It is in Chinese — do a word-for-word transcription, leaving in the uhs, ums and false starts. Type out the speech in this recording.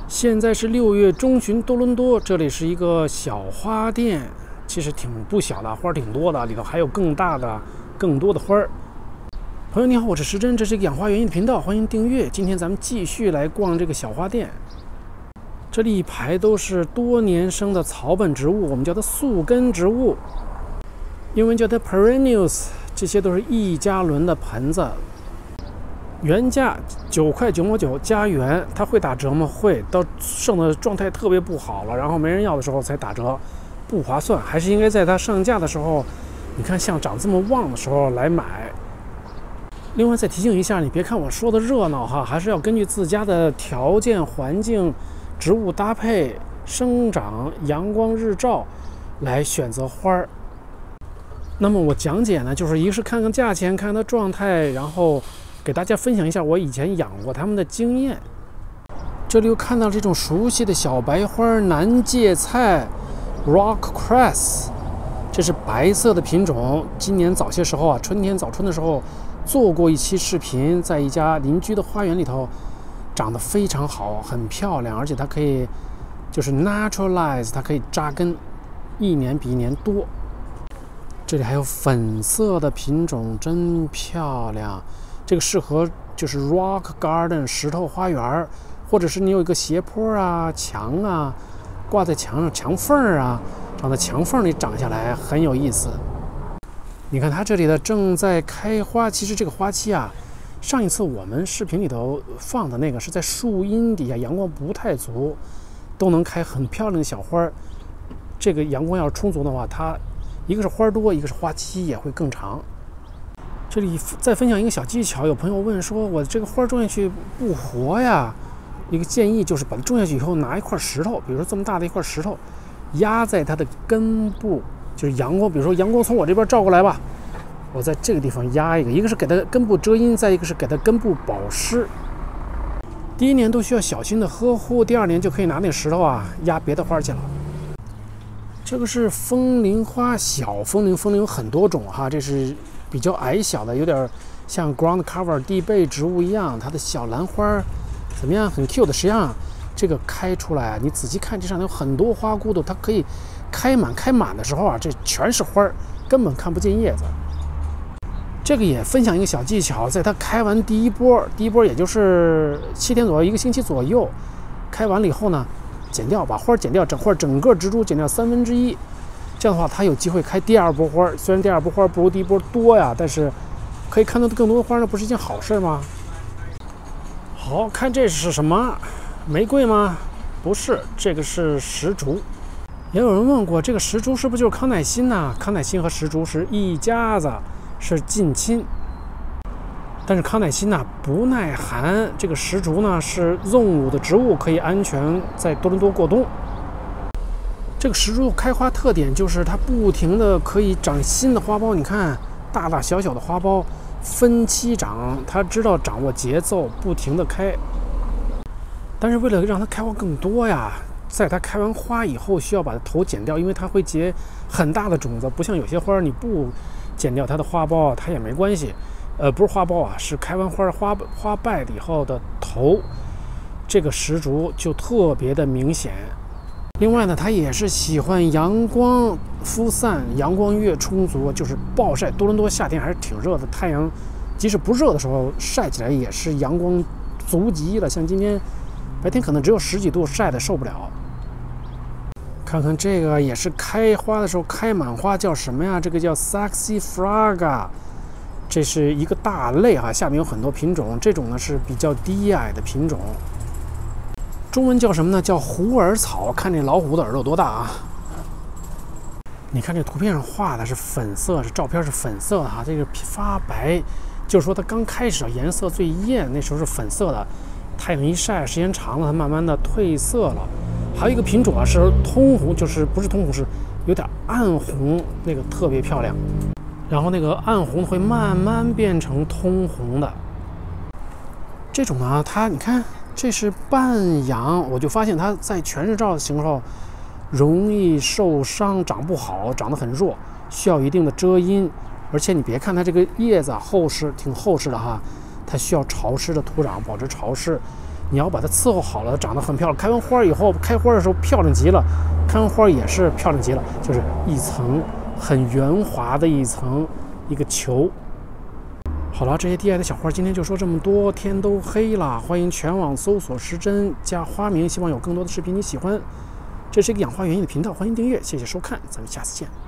现在是六月中旬，多伦多，这里是一个小花店，其实挺不小的，花挺多的，里头还有更大的、更多的花儿。朋友你好，我是时珍，这是一个养花园艺的频道，欢迎订阅。今天咱们继续来逛这个小花店，这里一排都是多年生的草本植物，我们叫它宿根植物，英文叫它 perennials， 这些都是一加仑的盆子。原价九块九毛九加元，它会打折吗？会，到剩的状态特别不好了，然后没人要的时候才打折，不划算，还是应该在它上架的时候，你看像长这么旺的时候来买。另外再提醒一下，你别看我说的热闹哈，还是要根据自家的条件、环境、植物搭配、生长、阳光日照来选择花儿。那么我讲解呢，就是一个是看看价钱，看看它状态，然后给大家分享一下我以前养过它们的经验。这里又看到这种熟悉的小白花南芥菜 Rock Cress， 这是白色的品种。今年早些时候啊，春天早春的时候做过一期视频，在一家邻居的花园里头长得非常好，很漂亮，而且它可以就是 naturalize， 它可以扎根，一年比一年多。这里还有粉色的品种，真漂亮。这个适合就是 rock garden 石头花园，或者是你有一个斜坡啊、墙啊，挂在墙上墙缝啊，长在墙缝里长下来很有意思。你看它这里的正在开花，其实这个花期啊，上一次我们视频里头放的那个是在树荫底下，阳光不太足，都能开很漂亮的小花。这个阳光要是充足的话，它一个是花多，一个是花期也会更长。这里再分享一个小技巧，有朋友问说，我这个花种下去不活呀？一个建议就是把它种下去以后，拿一块石头，比如说这么大的一块石头，压在它的根部，就是阳光，比如说阳光从我这边照过来吧，我在这个地方压一个，一个是给它根部遮阴，再一个是给它根部保湿。第一年都需要小心的呵护，第二年就可以拿那个石头啊压别的花去了。这个是风铃花，小风铃，风铃有很多种哈，这是比较矮小的，有点像 ground cover 地被植物一样，它的小兰花怎么样，很 cute 的。实际上这个开出来啊，你仔细看，这上有很多花骨朵，它可以开满，开满的时候啊，这全是花，根本看不见叶子。这个也分享一个小技巧，在它开完第一波，第一波也就是七天左右，一个星期左右，开完了以后呢，剪掉，把花剪掉，整或者整个植株剪掉三分之一，这样的话它有机会开第二波花。虽然第二波花不如第一波多呀，但是可以看到更多的花，那不是一件好事吗？好看，这是什么？玫瑰吗？不是，这个是石竹。也有人问过，这个石竹是不是就是康乃馨呢？康乃馨和石竹是一家子，是近亲。但是康乃馨呢不耐寒，这个石竹呢是纵乳的植物，可以安全在多伦多过冬。这个石竹开花特点就是它不停的可以长新的花苞，你看大大小小的花苞分期长，它知道掌握节奏，不停的开。但是为了让它开花更多呀，在它开完花以后需要把它头剪掉，因为它会结很大的种子，不像有些花你不剪掉它的花苞它也没关系。呃，不是花苞啊，是开完花花花败了以后的头，这个石竹就特别的明显。另外呢，它也是喜欢阳光疏散，阳光越充足就是暴晒。多伦多夏天还是挺热的，太阳即使不热的时候晒起来也是阳光足极了，像今天白天可能只有十几度，晒得受不了。看看这个也是开花的时候开满花，叫什么呀？这个叫 Saxifraga， 这是一个大类哈，下面有很多品种，这种呢是比较低矮的品种。中文叫什么呢？叫虎耳草。看这老虎的耳朵多大啊！你看这图片上画的是粉色，是照片是粉色的哈，这个发白，就是说它刚开始颜色最艳，那时候是粉色的，太阳一晒，时间长了，它慢慢的褪色了。还有一个品种啊是通红，就是不是通红，是有点暗红，那个特别漂亮。然后那个暗红会慢慢变成通红的。这种呢，它你看。这是半阳，我就发现它在全日照的时候容易受伤，长不好，长得很弱，需要一定的遮阴。而且你别看它这个叶子厚实，挺厚实的哈，它需要潮湿的土壤，保持潮湿。 你要把它伺候好了，长得很漂亮。开完花以后，开花的时候漂亮极了，开完花也是漂亮极了，就是一层很圆滑的一层一个球。好了，这些 D I Y 的小花今天就说这么多，天都黑了，欢迎全网搜索时针加花名，希望有更多的视频你喜欢。这是一个养花园艺的频道，欢迎订阅，谢谢收看，咱们下次见。